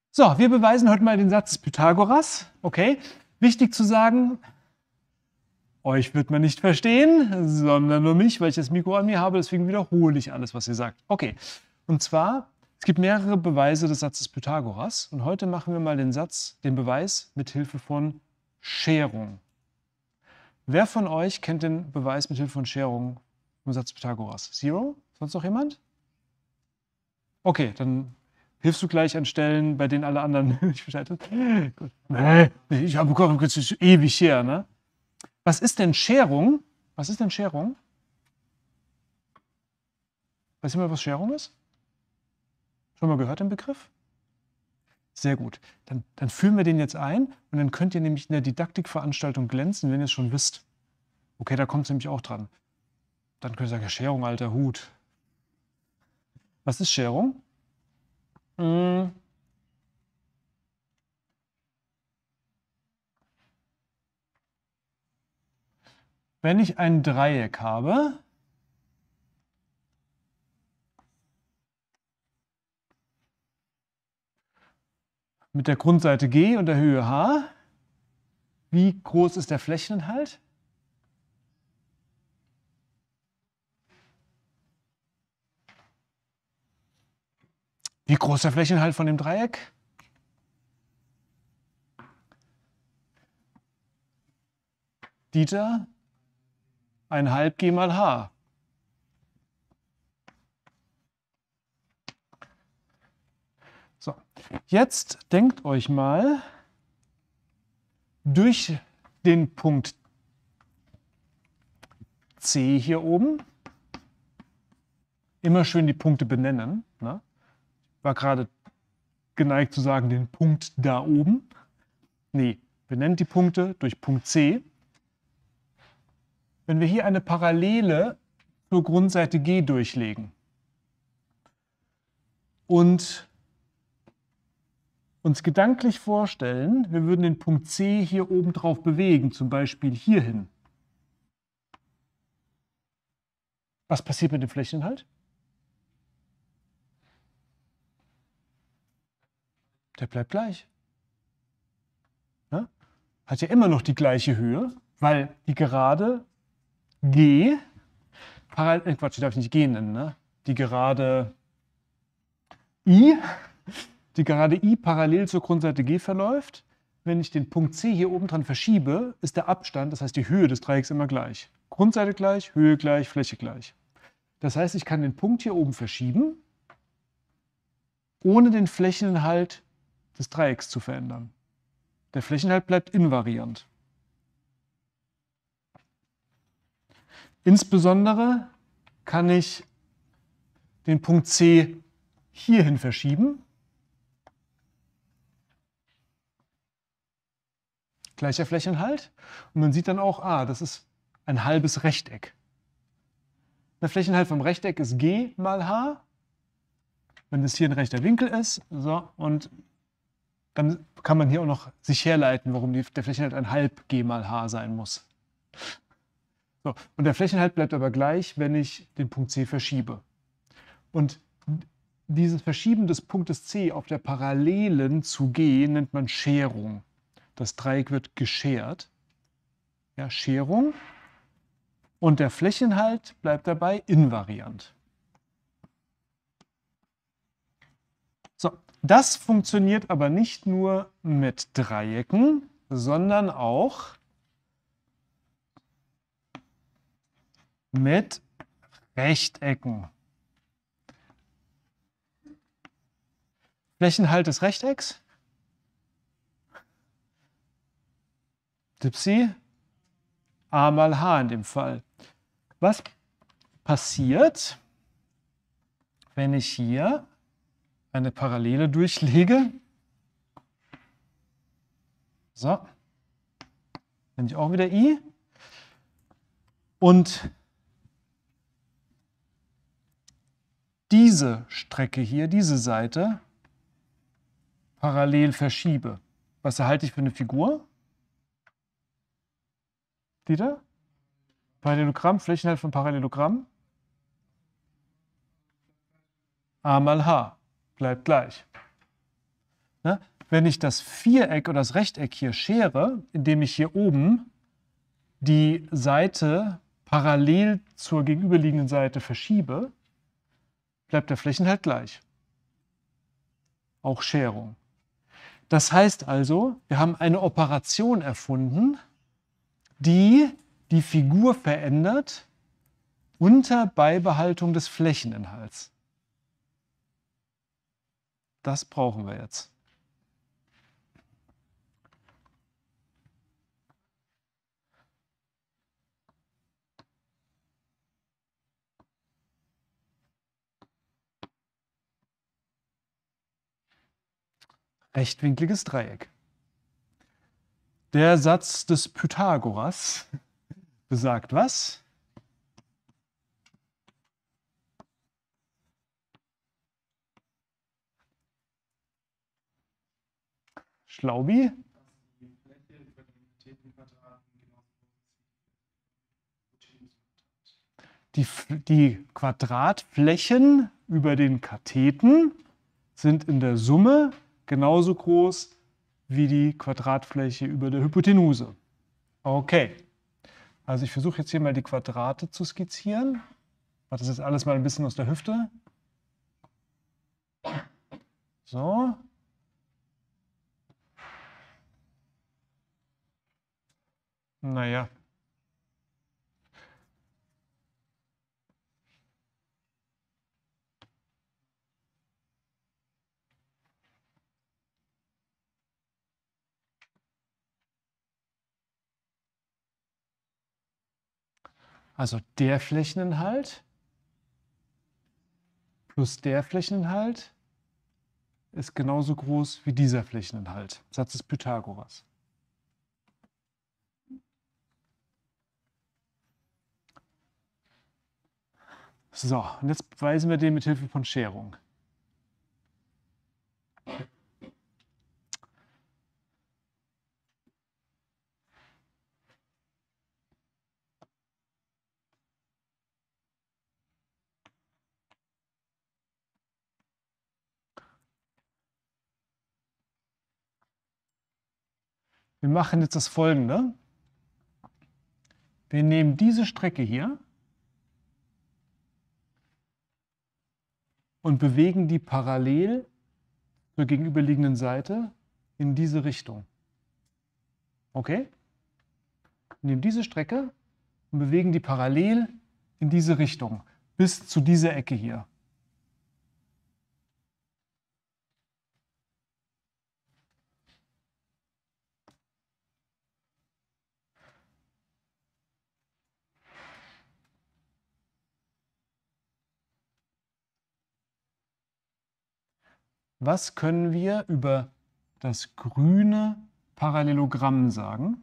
So, wir beweisen heute mal den Satz des Pythagoras. Okay, wichtig zu sagen, euch wird man nicht verstehen, sondern nur mich, weil ich das Mikro an mir habe. Deswegen wiederhole ich alles, was ihr sagt. Okay, und zwar, es gibt mehrere Beweise des Satzes Pythagoras. Und heute machen wir mal den Beweis mit Hilfe von Scherung. Wer von euch kennt den Beweis mit Hilfe von Scherung im Satz Pythagoras? Zero? Sonst noch jemand? Okay, dann hilfst du gleich an Stellen, bei denen alle anderen nicht Bescheid wissen? Gut. Nee, ich habe ewig her, ne? Was ist denn Scherung? Was ist denn Scherung? Weißt du mal, was Scherung ist? Schon mal gehört den Begriff? Sehr gut. Dann führen wir den jetzt ein und dann könnt ihr nämlich in der Didaktikveranstaltung glänzen, wenn ihr es schon wisst. Okay, da kommt es nämlich auch dran. Dann könnt ihr sagen, ja, Scherung, alter Hut. Was ist Scherung? Wenn ich ein Dreieck habe, mit der Grundseite G und der Höhe H, wie groß ist der Flächeninhalt? Wie groß ist der Flächeninhalt von dem Dreieck? Dieter, 1/2 G mal H. So, jetzt denkt euch mal durch den Punkt C hier oben, immer schön die Punkte benennen, ne? War gerade geneigt zu sagen, den Punkt da oben. Nee, benennt die Punkte durch Punkt C. Wenn wir hier eine Parallele zur Grundseite G durchlegen und uns gedanklich vorstellen, wir würden den Punkt C hier oben drauf bewegen, zum Beispiel hierhin. Was passiert mit dem Flächeninhalt? Der bleibt gleich. Ja? Hat ja immer noch die gleiche Höhe, weil die Gerade G, Quatsch, die darf ich nicht G nennen, ne? Die Gerade I parallel zur Grundseite G verläuft. Wenn ich den Punkt C hier oben dran verschiebe, ist der Abstand, das heißt die Höhe des Dreiecks immer gleich. Grundseite gleich, Höhe gleich, Fläche gleich. Das heißt, ich kann den Punkt hier oben verschieben, ohne den Flächeninhalt des Dreiecks zu verändern. Der Flächeninhalt bleibt invariant. Insbesondere kann ich den Punkt C hierhin verschieben. Gleicher Flächeninhalt. Und man sieht dann auch, das ist ein halbes Rechteck. Der Flächeninhalt vom Rechteck ist G mal H. Wenn das hier ein rechter Winkel ist, so, und dann kann man hier auch noch sich herleiten, warum der Flächeninhalt ein halb G mal H sein muss. So, und der Flächeninhalt bleibt aber gleich, wenn ich den Punkt C verschiebe. Und dieses Verschieben des Punktes C auf der Parallelen zu G nennt man Scherung. Das Dreieck wird geschert. Ja, Scherung. Und der Flächeninhalt bleibt dabei invariant. So, das funktioniert aber nicht nur mit Dreiecken, sondern auch mit Rechtecken. Flächeninhalt des Rechtecks? Dipsi? A mal H in dem Fall. Was passiert, wenn ich hier eine Parallele durchlege? So. Nehme ich auch wieder I. Und diese Strecke hier, diese Seite, parallel verschiebe. Was erhalte ich für eine Figur? Dieter? Parallelogramm, Flächeninhalt von Parallelogramm. A mal H bleibt gleich. Ne? Wenn ich das Viereck oder das Rechteck hier schere, indem ich hier oben die Seite parallel zur gegenüberliegenden Seite verschiebe, bleibt der Flächeninhalt gleich. Auch Scherung. Das heißt also, wir haben eine Operation erfunden, die die Figur verändert unter Beibehaltung des Flächeninhalts. Das brauchen wir jetzt. Rechtwinkliges Dreieck. Der Satz des Pythagoras besagt was? Schlaubi? Die Quadratflächen über den Katheten sind in der Summe genauso groß wie die Quadratfläche über der Hypotenuse. Okay, also ich versuche jetzt hier mal die Quadrate zu skizzieren. Ich mache das jetzt alles mal ein bisschen aus der Hüfte. So. Naja. Also der Flächeninhalt plus der Flächeninhalt ist genauso groß wie dieser Flächeninhalt. Satz des Pythagoras. So, und jetzt beweisen wir den mit Hilfe von Scherung. Wir machen jetzt das Folgende. Wir nehmen diese Strecke hier und bewegen die parallel zur gegenüberliegenden Seite in diese Richtung. Okay? Wir nehmen diese Strecke und bewegen die parallel in diese Richtung, bis zu dieser Ecke hier. Was können wir über das grüne Parallelogramm sagen?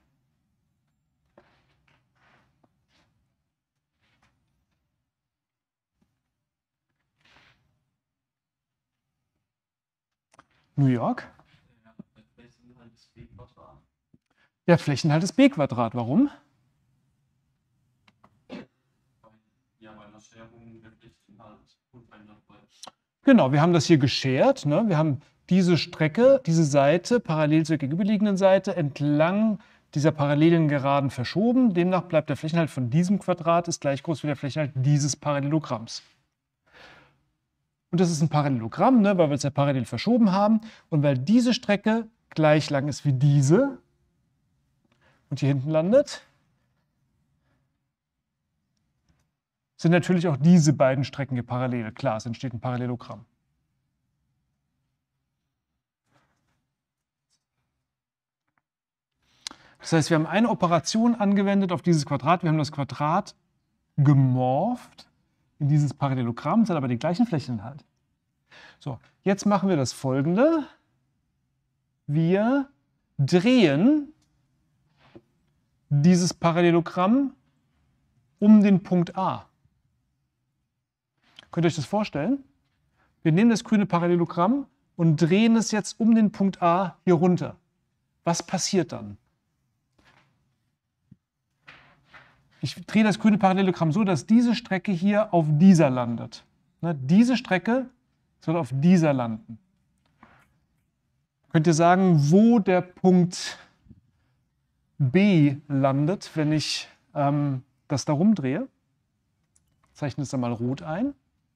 New York? Der Flächeninhalt ist b². Warum? Ja, weil das Scherung der Flächeninhalt unverändert bleibt. Genau, wir haben das hier geschert. Ne? Wir haben diese Strecke, diese Seite parallel zur gegenüberliegenden Seite entlang dieser parallelen Geraden verschoben. Demnach bleibt der Flächeninhalt von diesem Quadrat ist gleich groß wie der Flächeninhalt dieses Parallelogramms. Und das ist ein Parallelogramm, ne, weil wir es ja parallel verschoben haben. Und weil diese Strecke gleich lang ist wie diese und hier hinten landet, sind natürlich auch diese beiden Strecken hier parallel. Klar, es entsteht ein Parallelogramm. Das heißt, wir haben eine Operation angewendet auf dieses Quadrat. Wir haben das Quadrat gemorpht in dieses Parallelogramm, es hat aber den gleichen Flächeninhalt. So, jetzt machen wir das Folgende. Wir drehen dieses Parallelogramm um den Punkt A. Könnt ihr euch das vorstellen? Wir nehmen das grüne Parallelogramm und drehen es jetzt um den Punkt A hier runter. Was passiert dann? Ich drehe das grüne Parallelogramm so, dass diese Strecke hier auf dieser landet. Ne, diese Strecke soll auf dieser landen. Könnt ihr sagen, wo der Punkt B landet, wenn ich das da rumdrehe? Zeichne es da mal rot ein.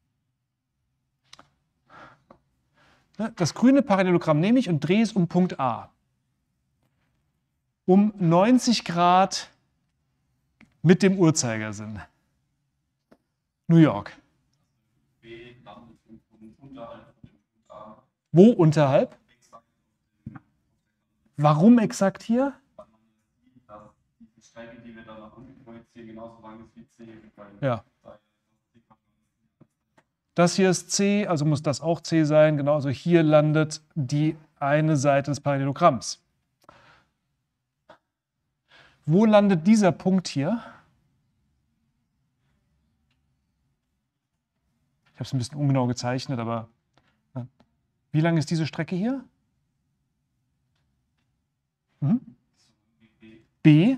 Das grüne Parallelogramm nehme ich und drehe es um Punkt A. Um 90 Grad mit dem Uhrzeigersinn. New York. B landet unterhalb von dem Punkt A. Wo unterhalb? Warum exakt hier? Weil man sieht, dass die Strecke, die wir da nach unten projizieren, genauso lang ist wie C. Ja. Das hier ist C, also muss das auch C sein. Genauso hier landet die eine Seite des Parallelogramms. Wo landet dieser Punkt hier? Ich habe es ein bisschen ungenau gezeichnet, aber wie lang ist diese Strecke hier? B?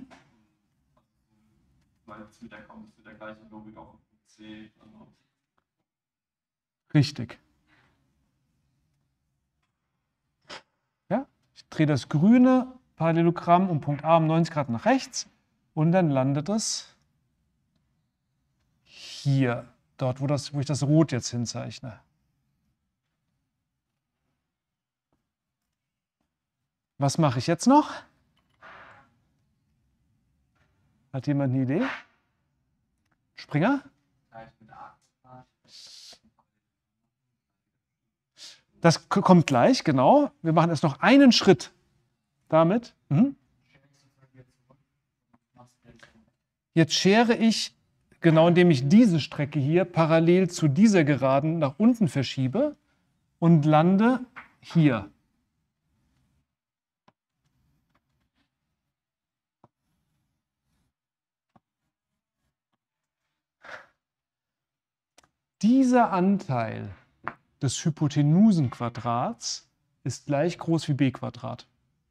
Weil es mit der gleichen Logik auf C. Richtig. Ja? Ich drehe das grüne Parallelogramm um Punkt A um 90 Grad nach rechts und dann landet es hier, dort, wo ich das Rot jetzt hinzeichne. Was mache ich jetzt noch? Hat jemand eine Idee? Springer? Das kommt gleich, genau. Wir machen erst noch einen Schritt damit. Jetzt schere ich, genau indem ich diese Strecke hier parallel zu dieser Geraden nach unten verschiebe und lande hier. Dieser Anteil des Hypotenusenquadrats ist gleich groß wie b².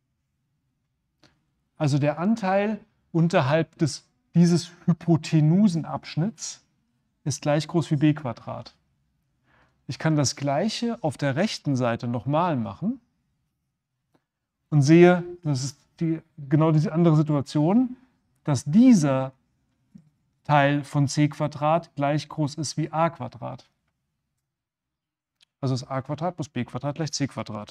Also der Anteil unterhalb dieses Hypotenusenabschnitts ist gleich groß wie b². Ich kann das Gleiche auf der rechten Seite nochmal machen und sehe, das ist genau diese andere Situation, dass dieser Teil von c² gleich groß ist wie a². Also ist a² plus b² gleich c².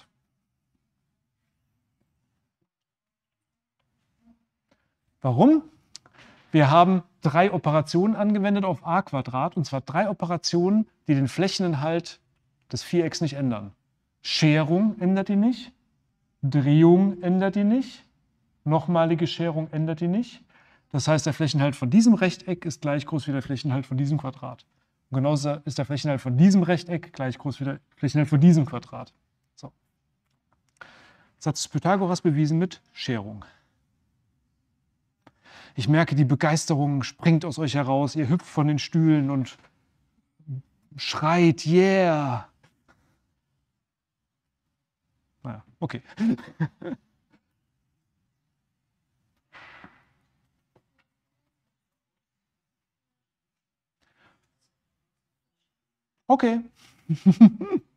Warum? Wir haben 3 Operationen angewendet auf a², und zwar 3 Operationen, die den Flächeninhalt des Vierecks nicht ändern. Scherung ändert die nicht, Drehung ändert die nicht, nochmalige Scherung ändert die nicht. Das heißt, der Flächeninhalt von diesem Rechteck ist gleich groß wie der Flächeninhalt von diesem Quadrat. Und genauso ist der Flächeninhalt von diesem Rechteck gleich groß wie der Flächeninhalt von diesem Quadrat. So. Satz des Pythagoras bewiesen mit Scherung. Ich merke, die Begeisterung springt aus euch heraus. Ihr hüpft von den Stühlen und schreit, yeah. Naja, okay. Okay.